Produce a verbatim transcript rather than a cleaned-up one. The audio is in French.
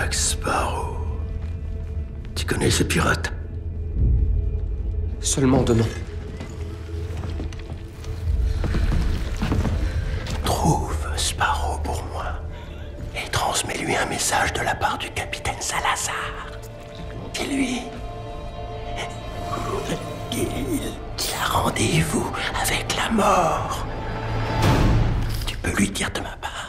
Jack Sparrow. Tu connais ce pirate? Seulement de nom. Trouve Sparrow pour moi et transmets-lui un message de la part du capitaine Salazar. Dis-lui qu'il a rendez-vous avec la mort. Tu peux lui dire de ma part.